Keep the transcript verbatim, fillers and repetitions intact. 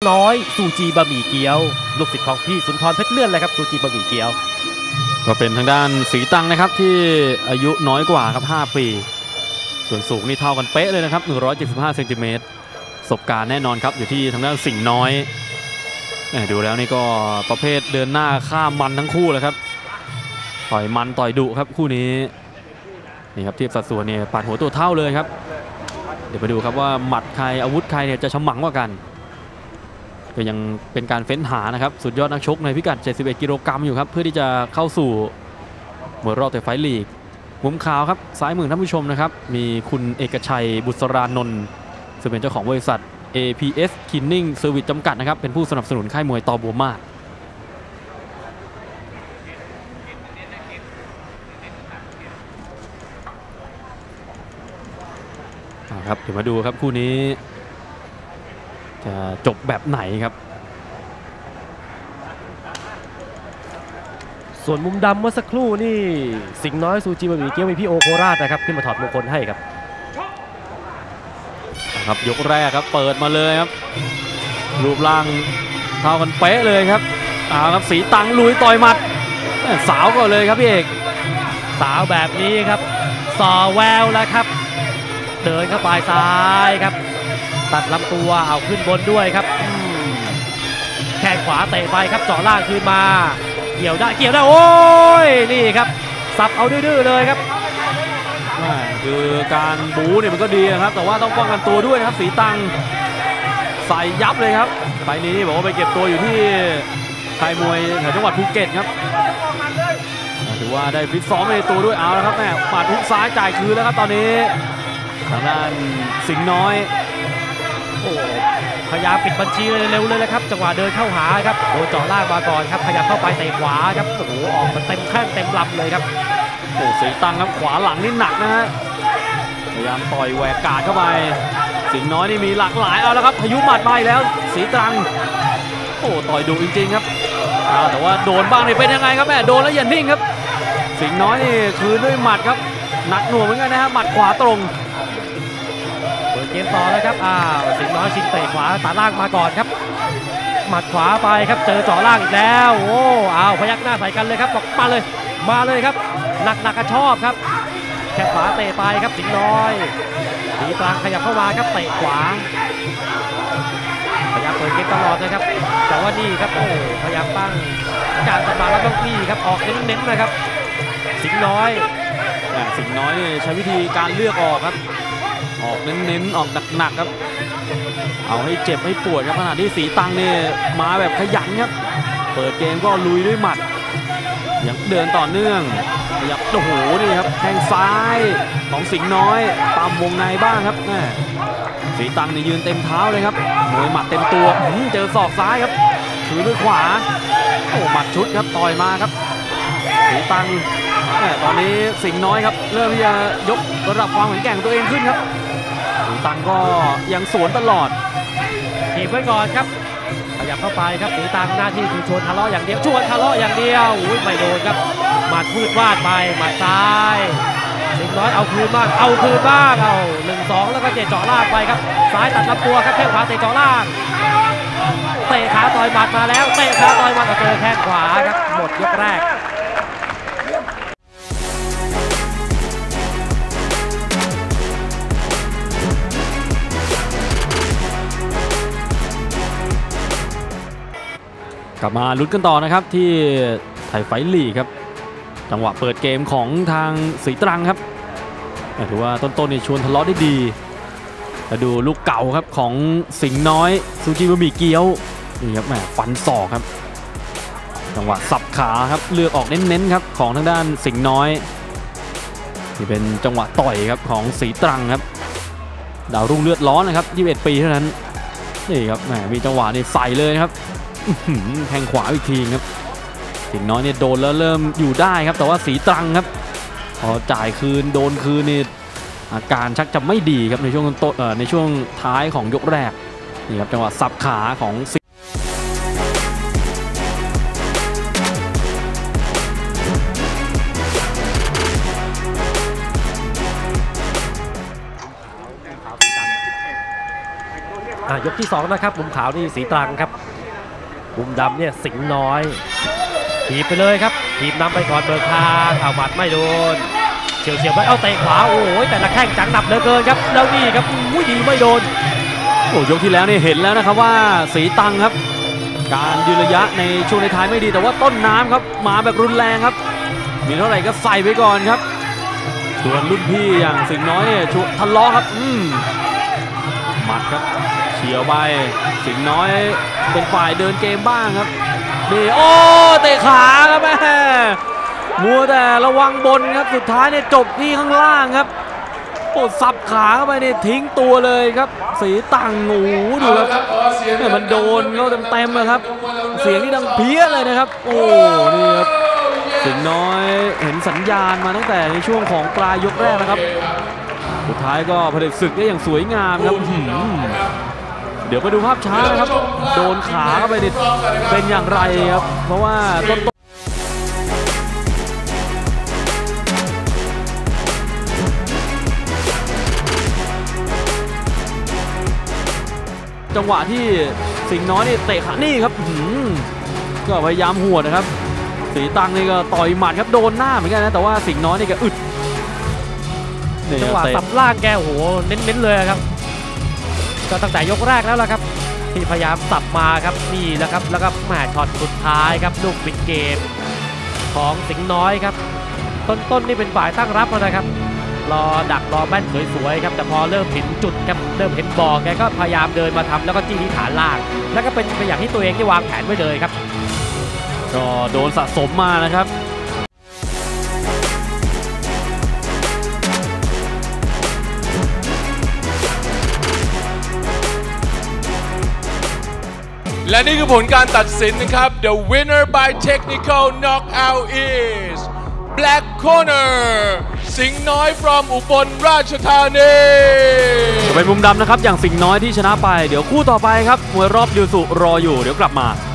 น้อยซูจีบะหมี่เกี๊ยวลูกศิษย์ของพี่สุนทรเพชรเลื่อนเลยครับซูจีบะหมี่เกี๊ยวก็เป็นทางด้านสีตังนะครับที่อายุน้อยกว่าครับห้าปีส่วนสูงนี่เท่ากันเป๊ะเลยนะครับหนึ่งร้อยเจ็ดสิบห้าเซนติเมตรประสบการณ์แน่นอนครับอยู่ที่ทางด้านสิงห์น้อยดูแล้วนี่ก็ประเภทเดินหน้าข้ามมันทั้งคู่เลยครับต่อยมันต่อยดุครับคู่นี้นี่ครับเทียบสัดส่วนเนี่ยปาดหัวตัวเท่าเลยครับเดี๋ยวไปดูครับว่าหมัดใครอาวุธใครเนี่ยจะฉมังกว่ากันก็ยังเป็นการเฟ้นหานะครับสุดยอดนักชกในพิกัดเจ็ดสิบเอ็ดกิโลกรัมอยู่ครับเพื่อที่จะเข้าสู่มวยรอบแต่ไฟลีกมุมขาวครับซ้ายมือท่านผู้ชมนะครับมีคุณเอกชัยบุษรานนท์ซึ่งเป็นเจ้าของบริษัท เอ พี เอส Cleaning Service จำกัดนะครับเป็นผู้สนับสนุนค่ายมวยตอบัวมาศครับเดี๋ยวมาดูครับคู่นี้จะจบแบบไหนครับส่วนมุมดำเมื่อสักครู่นี่สิงห์น้อยซูจีบะหมี่เกี๊ยวมีพี่โอโคราชนะครับขึ้นมาถอดมงคลให้ครับครับยกแรกครับเปิดมาเลยครับรูปร่างเท่ากันเป๊ะเลยครับเอาครับสีตังลุยต่อยหมัดสาวก่อนเลยครับพี่เอกสาวแบบนี้ครับส่อแววแล้วครับเดินเข้าไปซ้ายครับตัดลำตัวเอาขึ้นบนด้วยครับแข้งขวาเตะไปครับเจาะล่างคืนมาเกี่ยวได้เกี่ยวได้โอ้ยนี่ครับสับเอาดื้อๆเลยครับคือการบู๊เนี่ยมันก็ดีนะครับแต่ว่าต้องป้องกันตัวด้วยครับสีตังใส่ยับเลยครับไฟนี้บอกว่าไปเก็บตัวอยู่ที่ค่ายมวยแถวจังหวัดภูเก็ตครับถือว่าได้ฟิตซ้อมในตัวด้วยเอาแล้วครับแม่ปาดฮุกซ้ายจ่ายคืนแล้วครับตอนนี้ทางด้านสิงห์น้อยโอ้พยายามปิดบัญชีเร็วๆเลยนะครับจังหวะเดินเข้าหาครับโดนเจาะล่างมาก่อนครับขยับเข้าไปเตะขวาครับโอ้โหออกมาเต็มแข้งเต็มลำเลยครับโอ้สีตังครับขวาหลังนี่หนักนะฮะพยายามต่อยแหวกกาดเข้าไปสิงห์น้อยนี่มีหลากหลายเอาแล้วครับพายุหมัดมาอีกแล้วสีตังโอ้ต่อยดุจริงๆครับแต่ว่าโดนบ้างนี่เป็นยังไงครับแม่โดนแล้วอย่านิ่งครับสิงห์น้อยนี่คืนด้วยหมัดครับหนักหน่วงเหมือนกันนะฮะหมัดขวาตรงเปิดเกมต่อแล้วครับอ้าวสิงห์น้อยชิงเตะขวาตัดล่างมาก่อนครับหมัดขวาไปครับเจอเจาะล่างอีกแล้วโอ้อ้าวพยักหน้าใส่กันเลยครับบอกมาเลยมาเลยครับหนักหนักก็ชอบครับแข้งขวาเตะไปครับสิงห์น้อยสีตรังขยับเข้ามาครับเตะขวาพยายามเปิดเกมตลอดนะครับแต่ว่านี่ครับโอ้พยายามตั้งการตบมาแล้วต้องนี่ครับออกเน้นๆนะครับสิงห์น้อยสิงห์น้อยใช้วิธีการเลือกออกครับออกเน้นๆออกหนักๆครับเอาให้เจ็บให้ปวดครับขณะที่สีตังเนี่ยมาแบบขยันครับเปิดเกมก็ลุยด้วยหมัดยังเดินต่อเนื่องขยับโอ้โหนี่ครับแข้งซ้ายของสิงห์น้อยตามวงในบ้างครับแม่สีตังเนี่ยยืนเต็มเท้าเลยครับมวยหมัดเต็มตัวเจอศอกซ้ายครับถือด้วยขวาโอ้หมัดชุดครับต่อยมาครับสีตังตอนนี้สิงห์น้อยครับเริ่มที่จะยกระดับความแข็งแกร่งตัวเองขึ้นครับสีตังก็ยังสวนตลอดถีบไว้ก่อนครับขยับเข้าไปครับสีตังหน้าที่คือชวนทะเลาะอย่างเดียวชวนทะเลาะอย่างเดียวอุ้ยไม่โดนครับหมัดพืดวาดไปหมัดซ้ายสิงห์น้อยเอาคืนบ้างเอาคืนบ้างเอาหนึ่งสองแล้วก็เจาะเจาะล่างไปครับซ้ายตัดลำตัวครับแข้งขวาเตะเจาะล่างเตะขาต่อยหมัดมาแล้วเตะขาต่อยหมัดเจอแข้งขวาครับหมดยกแรกกลับมาลุ้นกันต่อนะครับที่ไทยไฟท์ลีกครับจังหวะเปิดเกมของทางสีตรังครับถือว่าต้นๆนี่ชวนทะเลาะได้ดีมาดูลูกเก่าครับของสิงห์น้อยซูจิบะหมี่เกี๊ยวนี่ครับแหมฟันศอกครับจังหวะสับขาครับเลือกออกเน้นๆครับของทางด้านสิงห์น้อยนี่เป็นจังหวะต่อยครับของสีตรังครับดาวรุ่งเลือดร้อนนะครับยี่สิบเอ็ดปีเท่านั้นนี่ครับแหมมีจังหวะนี่ใส่เลยครับแทงขวาอีกทีครับสิงห์น้อยเนี่ยโดนแล้วเริ่มอยู่ได้ครับแต่ว่าสีตรังครับพอจ่ายคืนโดนคืนนี่อาการชักจะไม่ดีครับในช่วงต้นเอ่อในช่วงท้ายของยกแรกนี่ครับจังหวะสับขาของสิยกที่สองนะครับมุมขาวนี่สีตรังครับมุมดำเนี่ยสิงห์น้อยถีบไปเลยครับถีบนำไปก่อนเบิกทางเอาหมัดไม่โดนเฉียวเฉียวไปเอาเตะขวาโอ้ยแต่ละแข้งจังหนับเหลือเกินครับแล้วนี่ครับอุ้ยดีไม่โดนโอ้ยกที่แล้วนี่เห็นแล้วนะครับว่าสีตังครับการยืนระยะในช่วงในท้ายไม่ดีแต่ว่าต้นน้ำครับมาแบบรุนแรงครับมีเท่าไหร่ก็ใส่ไปก่อนครับส่วนรุ่นพี่อย่างสิงห์น้อยเนี่ยชุทะเลาะครับอืมหมัดครับเฉียวไปสิงห์น้อยเป็นฝ่ายเดินเกมบ้างครับนี่โอ้เตะขาครับแม่มัวแต่ระวังบนครับสุดท้ายเนี่ยจบที่ข้างล่างครับโอ้สับขาเข้าไปเนี่ยทิ้งตัวเลยครับสีตังงูดูครับเนี่ยมันโดนเขาเต็มๆเลยครับเสียงที่ดังเพี้ยเลยนะครับโอ้นี่ครับสิงห์น้อยเห็นสัญญาณมาตั้งแต่ในช่วงของปลายยกแรกนะครับสุดท้ายก็ผลิตศึกได้อย่างสวยงามครับเดี๋ยวไปดูภาพช้านะครับโดนขาเข้าไปนี่เป็นอย่างไรครับเพราะว่าต้นจังหวะที่สิงห์น้อยนี่เตะขานี่ครับก็พยายามหวดนะครับสีตังนี่ก็ต่อยหมัดครับโดนหน้าเหมือนกันนะแต่ว่าสิงห์น้อยนี่ก็อึดจังหวะสับล่างแกโหเน้นๆเลยครับก็ตั้งแต่ยกแรกแล้วล่ะครับที่พยายามสับมาครับนี่แหละครับแล้วก็แหมช็อตสุดท้ายครับลูกปิดเกมของสิงห์น้อยครับต้นๆนี่เป็นฝ่ายตั้งรับนะครับรอดักรอแม่นสวยๆครับแต่พอเริ่มเห็นจุดครับเริ่มเห็นบ่อแกก็พยายามเดินมาทำแล้วก็จี้ที่ฐานล่างแล้วก็เป็นไปอย่างที่ตัวเองได้วางแผนไว้เลยครับก็โดนสะสมมานะครับและนี่คือผลการตัดสินนะครับ The winner by technical knockout is Black Corner สิงห์น้อย from อุบลราชธานีเป็นมุมดำนะครับอย่างสิงห์น้อยที่ชนะไปเดี๋ยวคู่ต่อไปครับมวยรอบยูสุรออยู่เดี๋ยวกลับมา